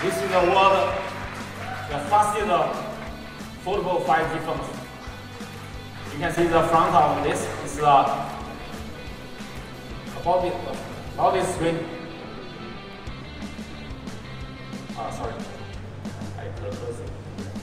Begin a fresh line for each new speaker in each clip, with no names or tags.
This is the world, the fastest foldable 5G phones. You can see the front of this is about this screen. Sorry, I close it.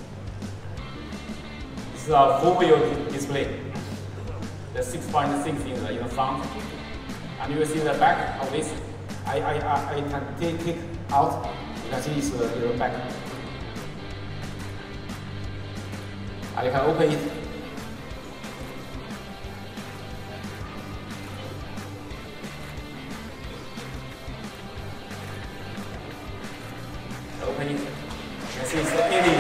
This is a full view display. The 6.6 in the front, and you will see the back of this. I can take it out. You can see it's the back. And you can open it. Open it. You can see it's the LED.